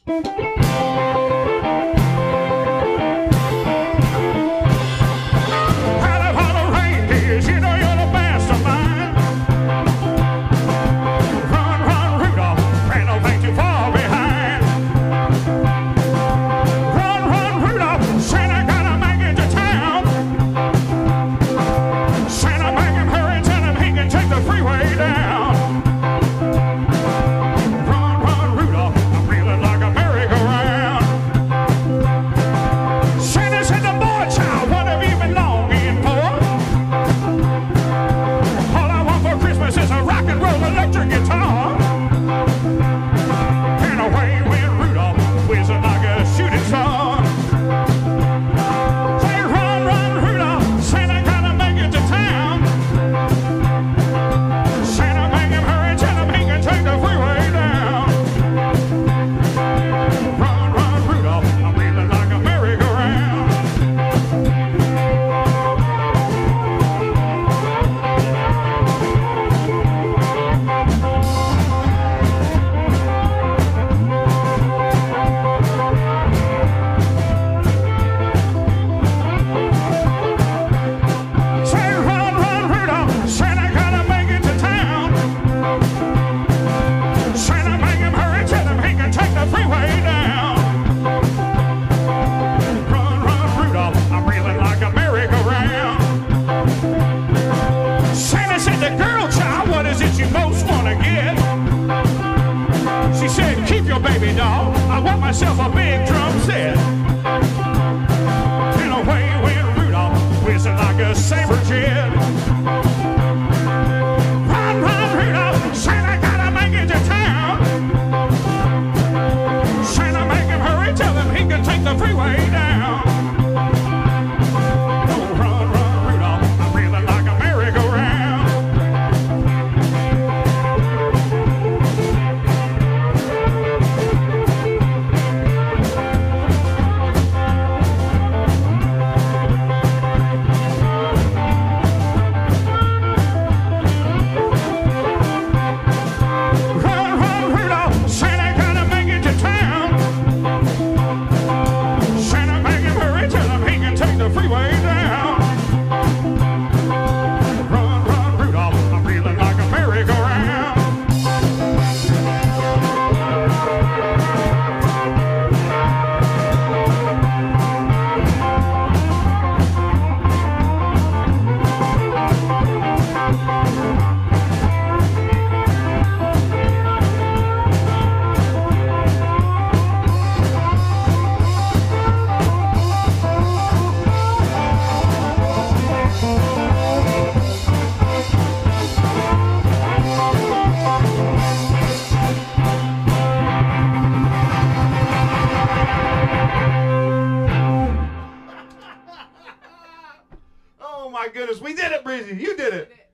Baby doll, I want myself a big drum set. And away went Rudolph, whistling like a saber jet. Run, run, Rudolph, Santa gotta make it to town. Santa, make him hurry, tell him he can take the freeway down. Oh, run, run, Rudolph, I'm reeling like a merry-go-round. Oh my goodness, we did it, Breezy. You did it.